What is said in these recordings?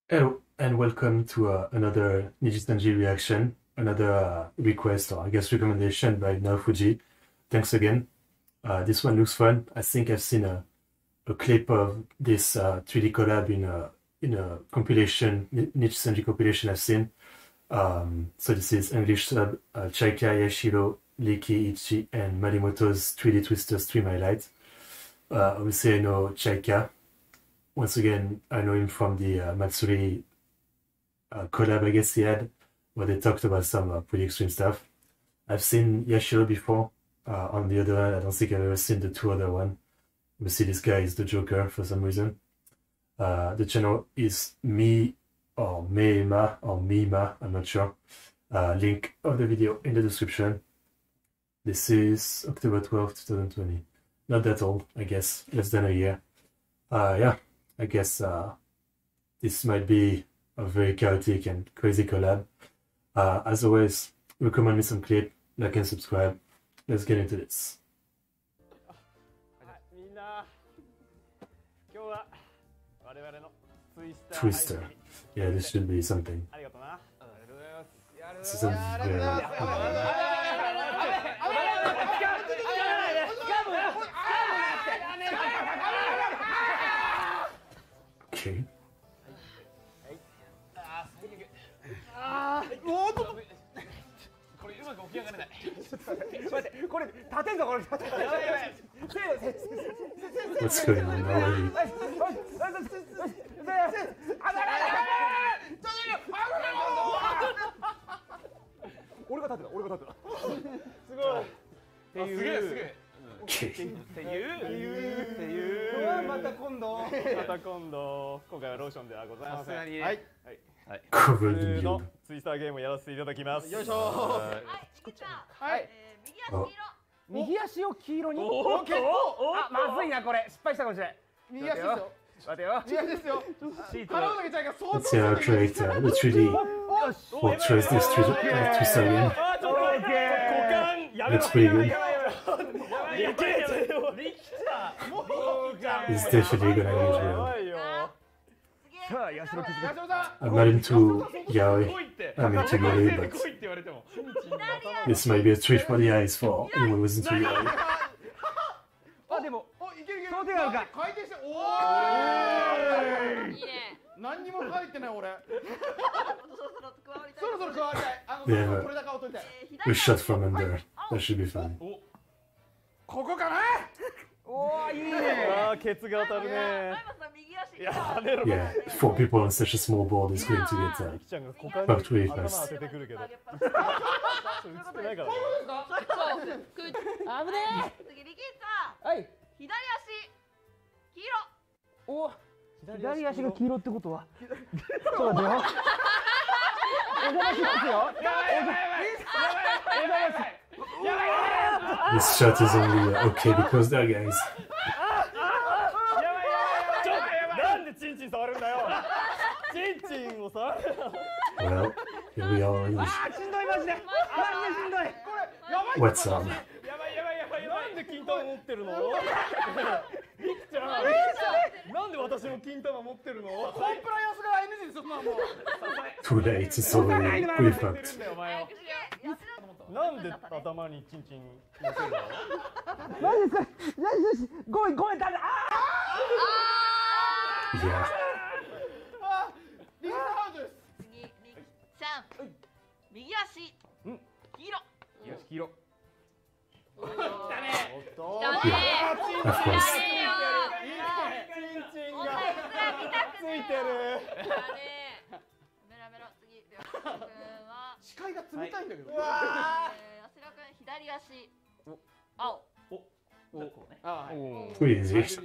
Hello and welcome to another Nijisanji reaction, another request or I guess recommendation by Naofuji. Thanks again. This one looks fun. I think I've seen a clip of this 3D collab in a compilation, Nijisanji compilation I've seen. So this is English sub Chaika, Yashiro, Liki, Ichi, and Marimoto's 3D Twister stream highlight. Obviously I know Chaika. Once again, I know him from the Matsuri collab I guess he had, where they talked about some pretty extreme stuff. I've seen Yashiro before. On the other hand, I don't think I've ever seen the two other one. We see this guy is the Joker for some reason. The channel is Me or Meima or Mima, I'm not sure. Link of the video in the description. This is October 12th, 2020. Not that old, I guess, less than a year. Yeah, I guess this might be a very chaotic and crazy collab. As always, recommend me some clip, like and subscribe. Let's get into this. Twister. Yeah, this should be something. This is a very... Okay. これうまく起き上がれない。ちょっと待って、これ立てんぞこれ。やばいやばい。 What's going on already? 俺が立てた、俺が立てた。すごい。っていう。すげえすげえ。っていうまた今度今回はローションではございません。はい。 Covered in 普通の you. ツイスターゲームをやらせていただきます。 よいしょ。はい。右足を黄色に。あ、まずいなこれ。失敗したかもしれない。右足ですよ。待てよ。右足ですよ。払うだけちゃんが相当。 Let's see how to create the 3D portrays this Twister game. Looks pretty good. It's definitely gonna age well. I'm not into yaoi. I'm into yaoi, but this might be a treat for the eyes for anyone who's into yaoi. あ、でも、いけるいける。その手があるか。回転して、おーい。いいね。何にも書いてない俺。そろそろ加わりたい。 Yeah, これだけを取りたい。 a shot from under. That should be fine. ここかな。おー、いいね。 あー、ケツが当たるね。 Yeah, 4 people on such a small board is going to get fucked really fast. 当ててくるけど。映ってないからね。 危ねえ。次リキッさん。 はい。 左足黄色。 お、左足が黄色ってことは。そうだよ。お邪魔しますよ。 This shot is only okay because there, guys. なんでチンチン触るんだよ。チンチンを触る。 Well, here we are. しんどいマジで。マジでしんどい。これやばい。 What's up? なんで金玉持ってるの？リキちゃん。なんで私も金玉持ってるの？ コンプライアンスが NG ですよ。もう。 Too late. It's already pretty fucked. なんで頭にチンチン乗せるの？ 何ですか。よし。ごめんだ。 Yeah. リキハウスです。 次リキさん。右足黄色。 黄色。 来たね。 Of course. ついてる。 次りょうくんは視界が冷たいんだけど。 あしろくん左足青。 あ、はい。 Pretty easy. チン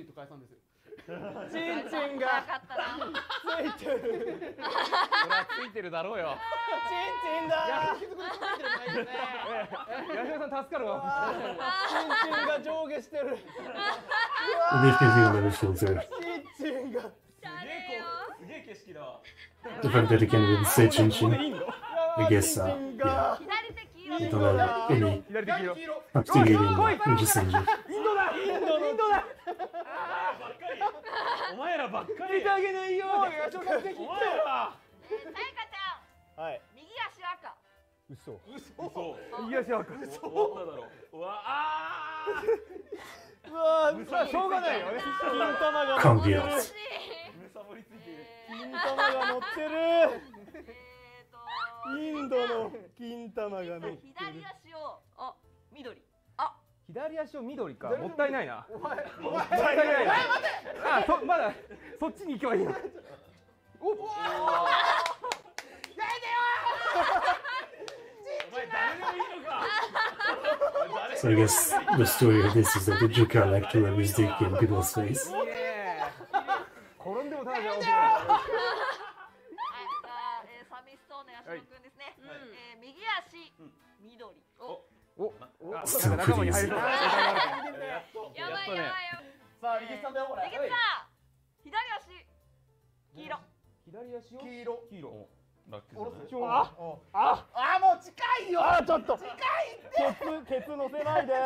チンがついてる。ほらついてるだろうよ。チンチンだ。ヤシロさん助かるわ。チンチンが上下してる。 Definitely another filter. チンチンが。すげえ景色だわ。 The fact that it can even say Chin Chin, I guess, yeah. 左手黄色。 You don't have any 左手黄色。 activating Nijisanji. インドだ。お前らばっかり。見てあげないよ。お前ら。 嘘。 右足赤。 嘘。 終わっただろう。うわあ。 うわー、しょうがないよね。金玉がコンビアむさぼりついている。 金玉が乗ってる。インドの金玉が乗ってる。 左足を緑。 左足を緑か。もったいないな。 お前。 もったいないな。あ、まだそっちに行けばいいの。おお。 So I guess the story of this is that the Joker liked to rub his dick in people's face. 転んでもただじゃはい、じゃあ、寂しそうな八代くんですね。右足緑。 Still pretty easy. やばいやばいやばい。 さあ、力さんだよこれ。 力さん。左足黄色。 左足を黄色。 黄色。 ラッキーじゃない。 もう近いよ。ちょっと。近いって。ケツ乗せないで。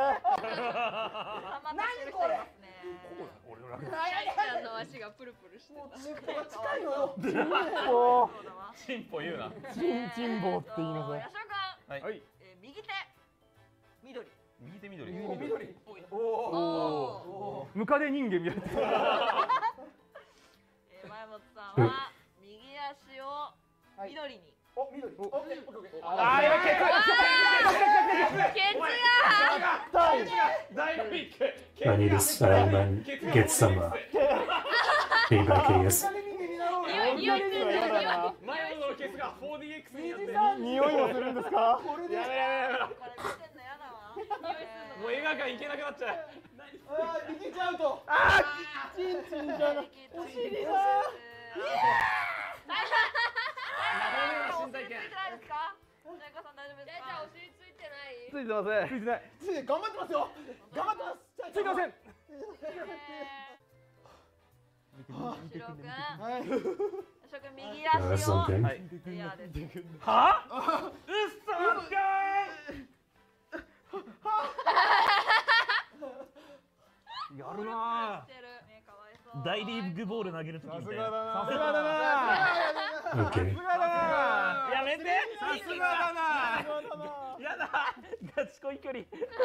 何これ。 俺のラッキー。 ちゃんの足がプルプルしてた。 近いよ。 チンポ言うな。 チンボって言いなさい。 八代くん。 はい。 右手緑。 右手緑。 緑。 お。 ムカデ人間みたいな。 前本さんは右足を緑に。 緑。 ケツダイナミック。 I need this man get some payback, I guess. 匂いついてる。 前のケツが 4DX になって。 匂いもするんですか。 これ見てんのやだわ。匂いするの。 もう映画館行けなくなっちゃう。 右ちゃうと。チンチンじゃない。お尻だ。 お尻ついてないですか？ジャイカさん大丈夫ですか？お尻ついてない？ ついてません。ついてない。頑張ってますよ。頑張ってます。ついてません。 しろくん。 はい。 しろくん右足を。 something. いやです。 は？うっそー。 やるな。 大リーグボール投げるときみたいな。 さすがだな。 Okay. やめて。 さすがだな。 やだ。ガチ恋距離。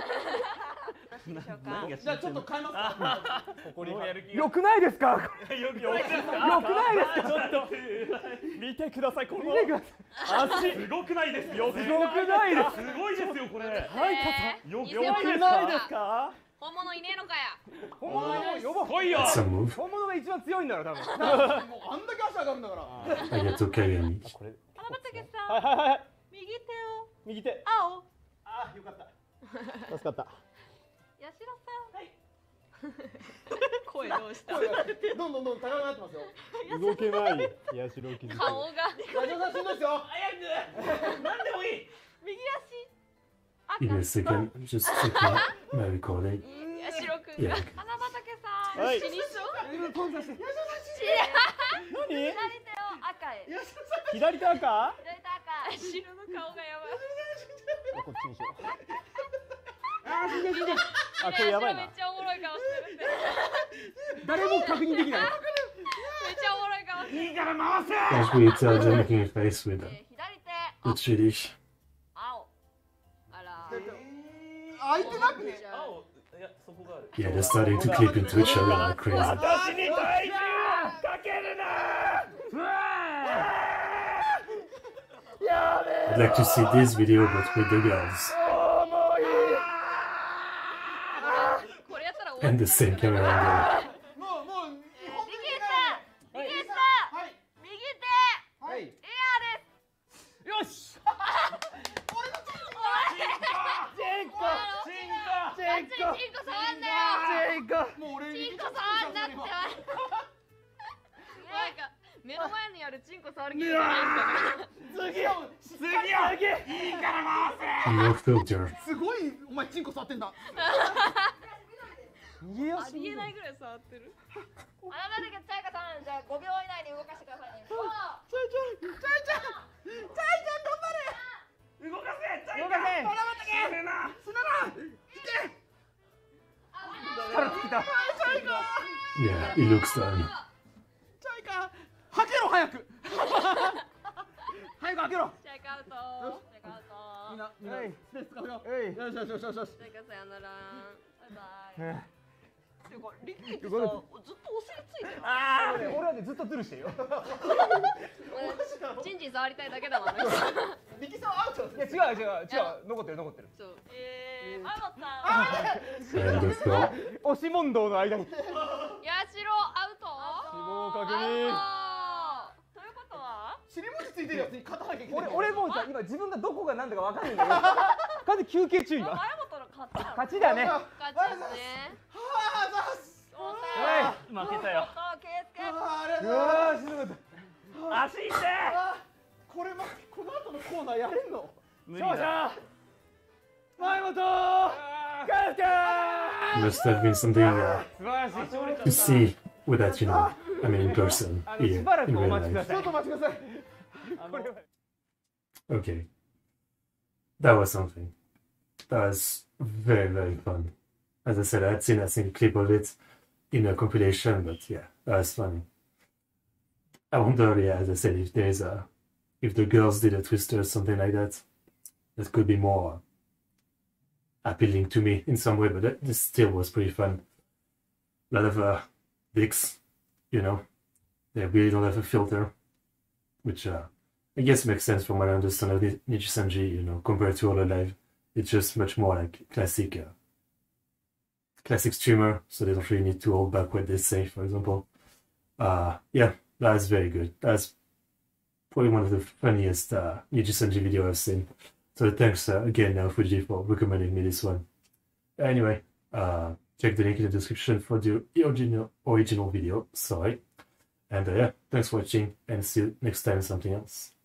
じゃあちょっと変えますか。 ここにやる気。 よくないですか。 よくないですか。 よくないですか。 ちょっと見てください。この足すごくないですよ。 すごくないです。 すごいですよこれ。 はいかさん。よく偽物ないですか。 本物いねえのかや。 本物呼ぼう。 来いよ。 That's a move. 本物が一番強いんだろ多分。もうあんだけ足上がるんだから。 I get to carry him. 花畑さん。 はいはいはい。 右手を。 右手。 青。 あ、よかった。助かった。 八代さん。はい。声どうした？ どんどん高くなってますよ。動けない。八代気づ顔が。 八代さんしんどいですよ。 早く。なんでもいい。 右足。 Give me a second. Just check my recording. 八代くん Yeah. が。花畑さん。 はい死にそう。 ポンさせて。何？ 左手を赤へ。 左手赤？ 左手赤。白の顔がやばい。 こっちにしよう。あ、死んでる死んでる。あ、これやばいな。 めっちゃおもろい顔してるって。 誰も確認できない。 めっちゃおもろい顔してる。 いいから回せ。 As we tell them making a face with 左手。 the Swedish. 青。あら。 開いてなくね。 青。いやそこがある。 Yeah, they're starting to clip into each other like crazy. 私に体重かけるな。 I'd like to see this video but with the girls これやったら終わ and る。 the same camera angle. もう右手。右手。右手。 はい。 エアです。 よし。 チンコ触んなよ。 もう俺チンコ触んなって。なんか目の前にあるチンコ触る気じゃないですか。 次いいから回 No filter. すごいお前チンコ触ってんだ。右ありえないぐらい触ってる。あなただけチャイカさんじゃあ5秒以内に動かしてくださいね。 チャイちゃん頑張れ。 せ。動かせ。 動かせ。 死ぬな。 力尽きた。 Yeah, he looks done. チャイカ開けろ早く。早く開けろ。 チャイカアウト。チャイカアウト。 スペース使うよ。よしよしよしよし。 じゃあさよなら。バイバイ。てかリキってさずっとお尻ついてる。 ああ、俺はねずっとズルしてるよ。 チンチン触りたいだけだもんね。 リキさんアウト。いや違う残ってる残ってる。 そう。アウト。 And let's go. 押し問答の間に。 ヤシロアウト。 死亡確認。 ということは？ 尻文字ついてるやつに勝たなきゃいけない。俺もうさ今自分がどこがなんだかわかんないんだけど。完全休憩中今。 前本の勝ちだね。 勝ちですね。 負けたよ。 うわーしんどかった。 足痛い。 この後のコーナーやれんの？ 勝者前本。 Must have been something to see with that, you know, I mean, in person, here, in real life. ちょっと待ちください。 Okay. That was something. That was very, very fun. As I said, I had seen, I think, a clip of it in a compilation, but yeah, that was funny. I wonder, yeah, as I said, if there's a, if the girls did a twister or something like that, that could be more appealing to me in some way, but this still was pretty fun. A lot of dicks, you know, they really don't have a filter, which I guess makes sense from what I understand of Nijisanji, you know, compared to Hololive. It's just much more like classic streamer, so they don't really need to hold back what they say, for example. Yeah, that's very good. That's probably one of the funniest Nijisanji videos I've seen. So thanks again, Fuji, for recommending me this one. Anyway, check the link in the description for the original video, sorry. And yeah, thanks for watching, and see you next time something else.